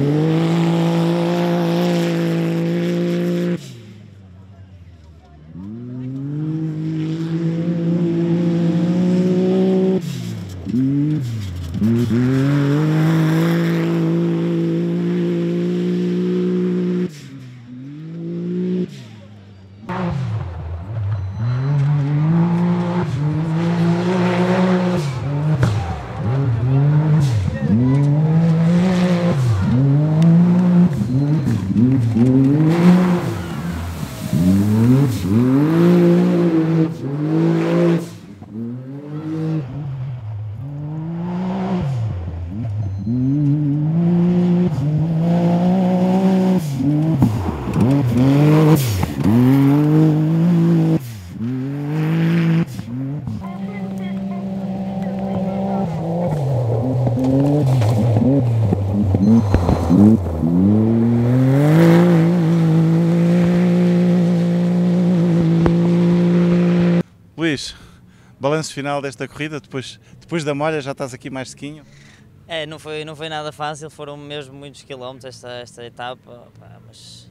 Luís, balanço final desta corrida, depois da molha já estás aqui mais sequinho? Não foi nada fácil, foram mesmo muitos quilómetros esta etapa, pá, mas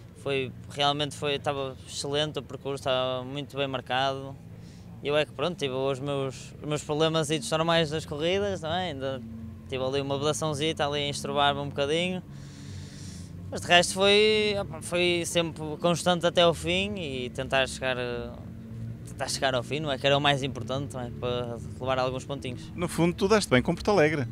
estava excelente o percurso, estava muito bem marcado. Eu é que pronto, tive os meus problemas normais das corridas, não é? Ainda tive ali uma vedaçãozita ali a estrobar-me um bocadinho, mas de resto foi sempre constante até ao fim e tentar chegar ao fim, não é? Que era o mais importante, não é? Para levar alguns pontinhos. No fundo, tu deste bem com Porto Alegre.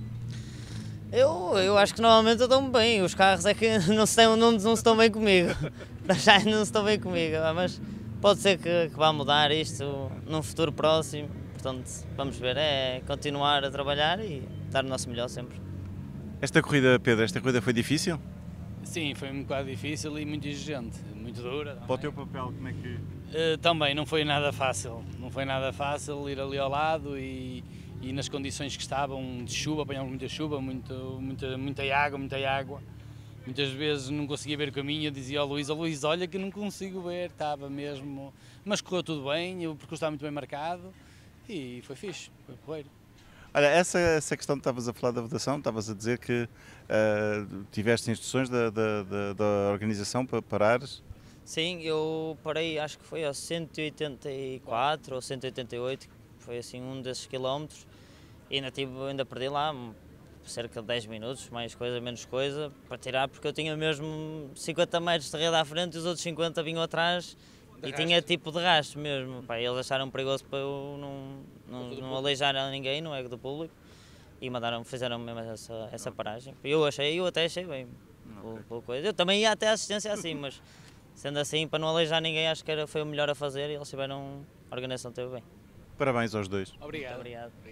Eu acho que normalmente eu dou-me bem, os carros é que não se estão bem comigo, já não se estão bem comigo, mas pode ser que vá mudar isto num futuro próximo, portanto vamos ver, é continuar a trabalhar e dar o nosso melhor sempre. Esta corrida, Pedro, foi difícil? Sim, foi um bocado difícil e muito exigente, muito dura. Para o teu papel, como é que... Também não foi nada fácil, ir ali ao lado e nas condições que estavam de chuva, apanhámos muita chuva, muita água. Muitas vezes não conseguia ver o caminho, eu dizia ao Luís, olha que eu não consigo ver, estava mesmo... Mas correu tudo bem, o percurso estava muito bem marcado e foi fixe, foi porreiro. Olha, essa questão que estavas a falar da votação, estavas a dizer que tiveste instruções da organização para parares? Sim, eu parei, acho que foi aos 184 ou 188, foi assim um desses quilómetros, e ainda perdi lá cerca de 10 minutos, mais coisa, menos coisa, para tirar, porque eu tinha mesmo 50 metros de rede à frente e os outros 50 vinham atrás e tinha tipo de rastro mesmo. Pá, eles acharam perigoso para eu não aleijar a ninguém, não é do público, e fizeram mesmo essa paragem. Eu até achei bem, pela coisa. Eu também ia até a assistência assim, mas sendo assim, para não aleijar ninguém, acho que foi o melhor a fazer e eles tiveram, a organização teve bem. Parabéns aos dois. Obrigado. Muito obrigado.